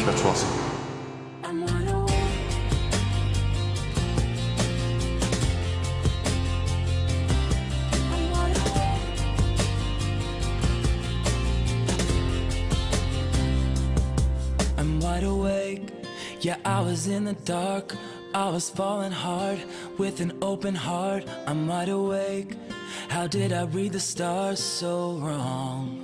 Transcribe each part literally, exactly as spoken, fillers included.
멘트가 좋았어. I'm wide awake, yeah, I was in the dark. I was falling hard with an open heart. I'm wide awake. How did I read the stars so wrong?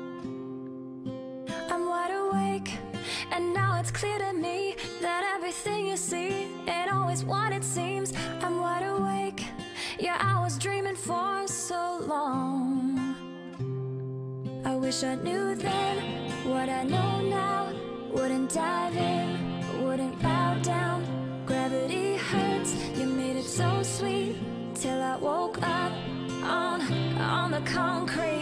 I'm wide awake, and now it's clear to me that everything you see ain't always what it seems. I'm wide awake, yeah, I was dreaming for so long. I wish I knew then what I know now. Wouldn't dive in, wouldn't bow down. Gravity hurts, you made it so sweet till I woke up on, on the concrete.